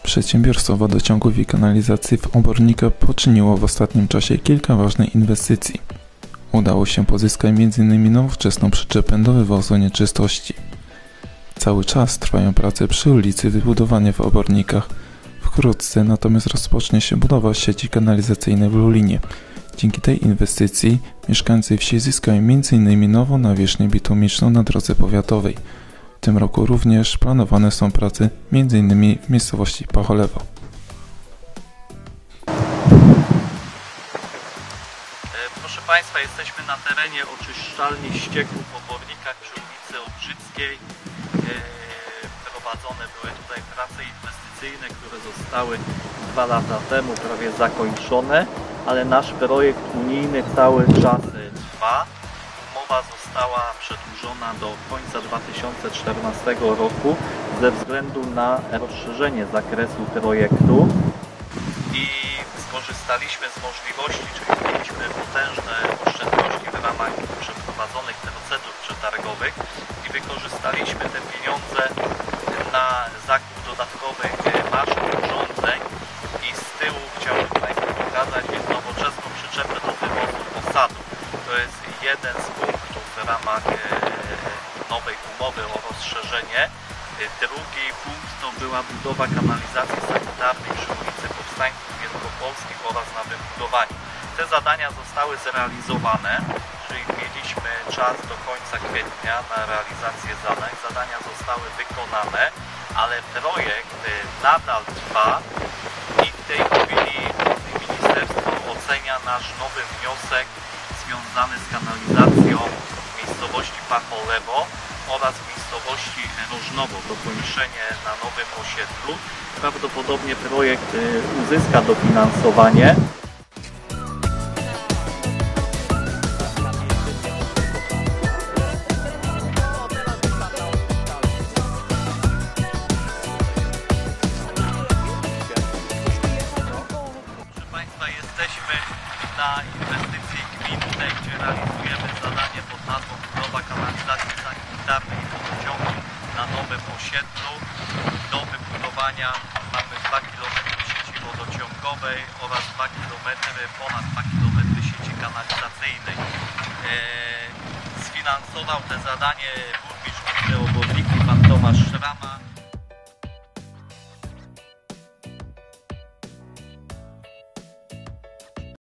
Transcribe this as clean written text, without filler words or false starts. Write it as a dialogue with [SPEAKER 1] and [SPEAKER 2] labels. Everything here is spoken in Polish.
[SPEAKER 1] Przedsiębiorstwo wodociągów i kanalizacji w Obornikach poczyniło w ostatnim czasie kilka ważnych inwestycji. Udało się pozyskać m.in. nowoczesną przyczepę do wywozu nieczystości. Cały czas trwają prace przy ulicy wybudowania w Obornikach. Wkrótce natomiast rozpocznie się budowa sieci kanalizacyjnej w Lulinie. Dzięki tej inwestycji mieszkańcy wsi zyskają m.in. nową nawierzchnię bitumiczną na drodze powiatowej. W tym roku również planowane są prace m.in. w miejscowości Pacholewo.
[SPEAKER 2] Proszę Państwa, jesteśmy na terenie oczyszczalni ścieków w Obornikach przy ulicy Obrzyckiej. Prowadzone były tutaj prace inwestycyjne, które zostały 2 lata temu prawie zakończone, ale nasz projekt unijny cały czas trwa. Umowa została przedłużona do końca 2014 roku ze względu na rozszerzenie zakresu projektu i skorzystaliśmy z możliwości, czyli mieliśmy potężne oszczędności w ramach przeprowadzonych procedur przetargowych i wykorzystaliśmy te pieniądze na zakup dodatkowych maszyn, urządzeń i z tyłu chciałbym Państwu pokazać nowoczesną przyczepę do wywozu posadu. To jest jeden z punktów w ramach nowej umowy o rozszerzenie. Drugi punkt to była budowa kanalizacji sanitarnej przy ulicy Powstańców Wielkopolskich oraz na wybudowaniu. Te zadania zostały zrealizowane, czyli mieliśmy czas do końca kwietnia na realizację zadań. Zadania zostały wykonane, ale projekt nadal trwa i w tej chwili ministerstwo ocenia nasz nowy wniosek związany z kanalizacją w miejscowości Pacholewo oraz w miejscowości Rożnowo, dokończenie na nowym osiedlu. Prawdopodobnie projekt uzyska dofinansowanie. Proszę Państwa, jesteśmy na inwestycji gminnej, gdzie realizujemy zadanie pod nazwą budowa kanalizacji sanitarnej i wodociągu na nowym osiedlu. Do wybudowania mamy 2 km sieci wodociągowej oraz 2 km, ponad 2 km sieci kanalizacyjnej. Sfinansował te zadanie burmistrz gminy Oborniki, pan Tomasz Szrama.